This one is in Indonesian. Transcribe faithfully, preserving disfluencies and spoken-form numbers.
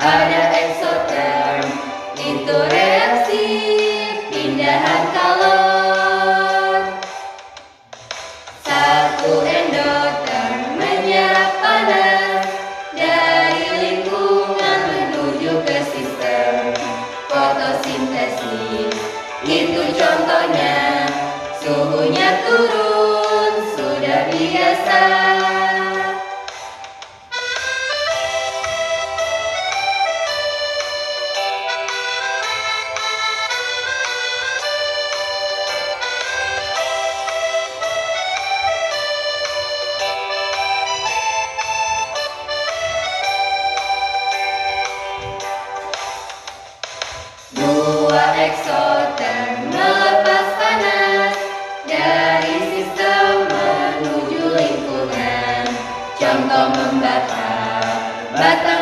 ada eksoterm, itu reaksi pindahan kalor. Satu endoterm menyerap panas dari lingkungan menuju ke sistem fotosintesis. Itu contohnya, suhunya turun sudah biasa. Dua eksoterm melepas panas dari sistem menuju lingkungan. Contoh membakar bata